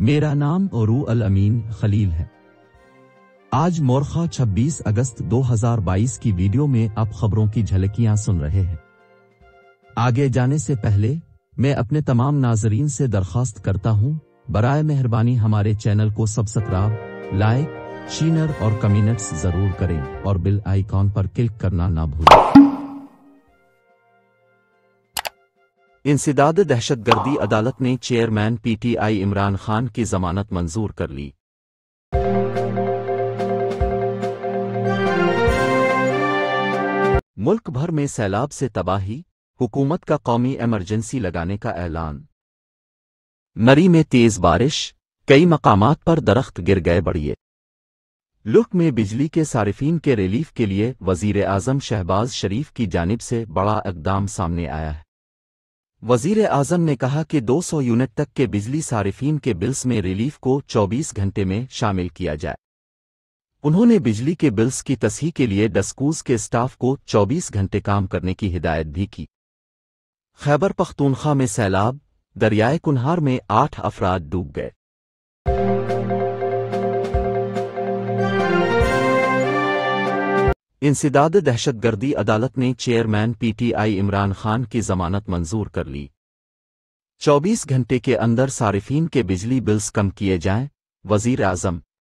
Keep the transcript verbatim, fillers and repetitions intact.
میرا نام عرو الامین خلیل ہے۔ آج مورخہ چھبیس اگست دو ہزار بائیس کی ویڈیو میں آپ خبروں کی جھلکیاں سن رہے ہیں۔ آگے جانے سے پہلے میں اپنے تمام ناظرین سے درخواست کرتا ہوں برائے مہربانی ہمارے چینل کو سبسکرائب، لائک، شیئر اور کمنٹس ضرور کریں اور بیل آئیکن پر کلک کرنا نہ بھولیں۔ انسداد دہشت گردی عدالت نے chairman P T I Imran Khan کی ضمانت منظور کر لی۔ ملک بھر میں سیلاب سے تباہی، حکومت کا قومی ایمرجنسی لگانے کا اعلان۔ نری میں تیز بارش، کئی مقامات پر درخت گر گئے بڑھئے۔ ملک میں بجلی کے صارفین کے ریلیف کے لیے وزیر اعظم شہباز شریف کی جانب سے بڑا اقدام سامنے آیا ہے۔ وزیر اعظم نے کہا کہ دو سو یونٹ تک کے بجلی صارفین کے بلز میں ریلیف کو چوبیس گھنٹے میں شامل کیا جائے۔ انہوں نے بجلی کے بلز کی تصحیح کے لیے ڈسکوز کے اسٹاف کو چوبیس گھنٹے کام کرنے کی ہدایت بھی کی۔ خیبر پختونخوا میں سیلاب، دریائے کنہار میں آٹھ افراد ڈوب گئے۔ انسداد دہشت گردی عدالت نے chairman P T I Imran Khan کی ضمانت منظور کر لی۔ چوبیس گھنٹے کے اندر صارفین کے بجلی بلز کم کیے جائیں، وزیر اعظم